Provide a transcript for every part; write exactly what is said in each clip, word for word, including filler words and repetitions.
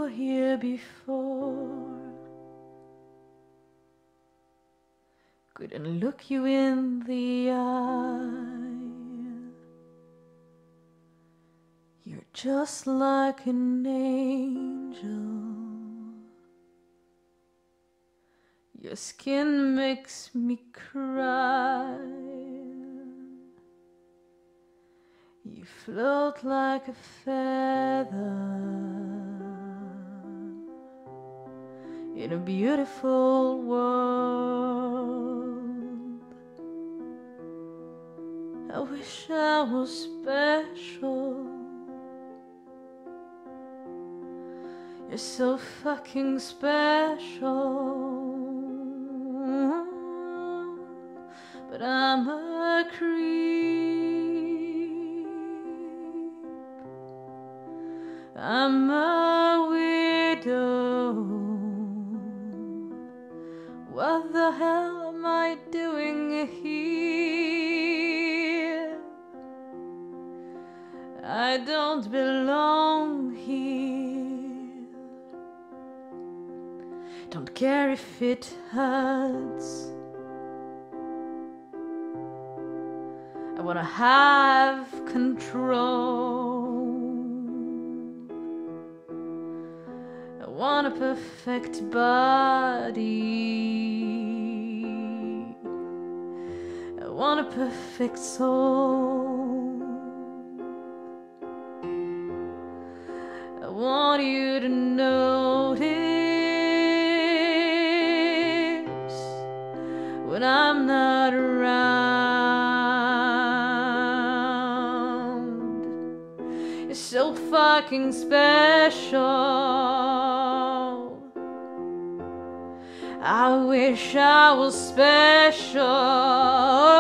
were here before. Couldn't look you in the eye. You're just like an angel. Your skin makes me cry. You float like a feather in a beautiful world. I wish I was special. You're so fucking special. But I'm a creep. I'm a widow. What the hell am I doing here? I don't belong here. Don't care if it hurts. I wanna have control. I want a perfect body. I want a perfect soul. I want you to notice when I'm not around. You're so fucking special. I wish I was special,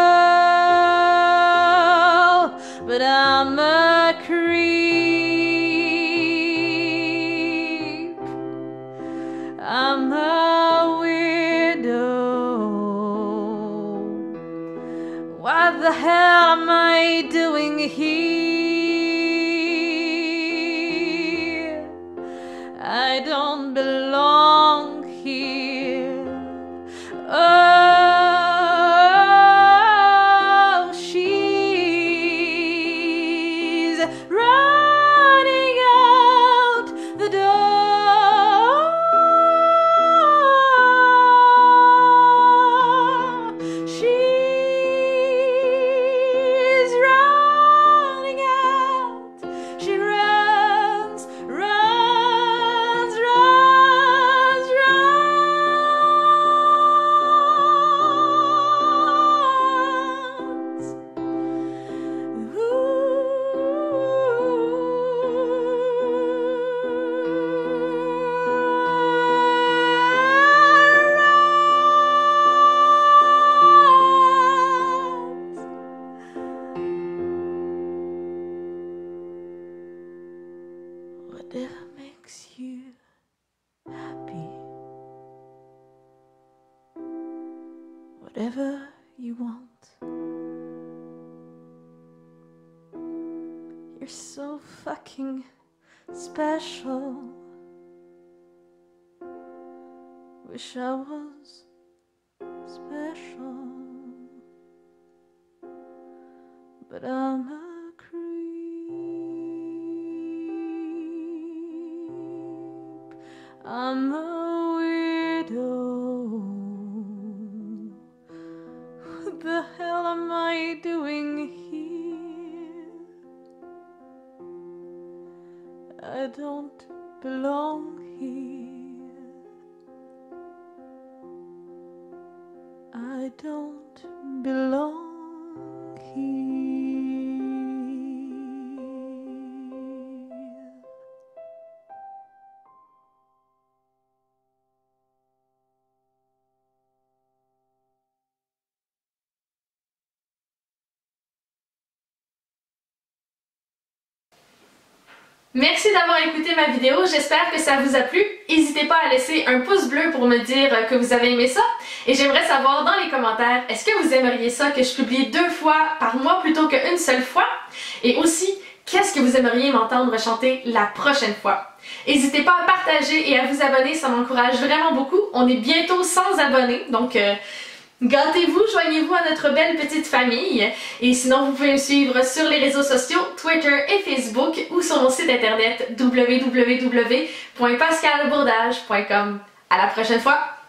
but I'm a creep. I'm a widow. What the hell am I doing here? I don't belong here. Oh, she's running out the door. She's running out. She runs, runs, runs, runs. Whatever makes you happy, whatever you want. You're so fucking special. Wish I was special, but I'm a creep. I'm a widow. What the hell am I doing here? I don't belong here. I don't belong here. Merci d'avoir écouté ma vidéo, j'espère que ça vous a plu. N'hésitez pas à laisser un pouce bleu pour me dire que vous avez aimé ça. Et j'aimerais savoir dans les commentaires, est-ce que vous aimeriez ça que je publie deux fois par mois plutôt qu'une seule fois? Et aussi, qu'est-ce que vous aimeriez m'entendre chanter la prochaine fois. N'hésitez pas à partager et à vous abonner, ça m'encourage vraiment beaucoup. On est bientôt cent abonnés, donc euh, gâtez-vous, joignez-vous à notre belle petite famille. Et sinon, vous pouvez me suivre sur les réseaux sociaux, Twitter et Facebook, ou sur mon site internet w w w point pascal bourdage point com. À la prochaine fois!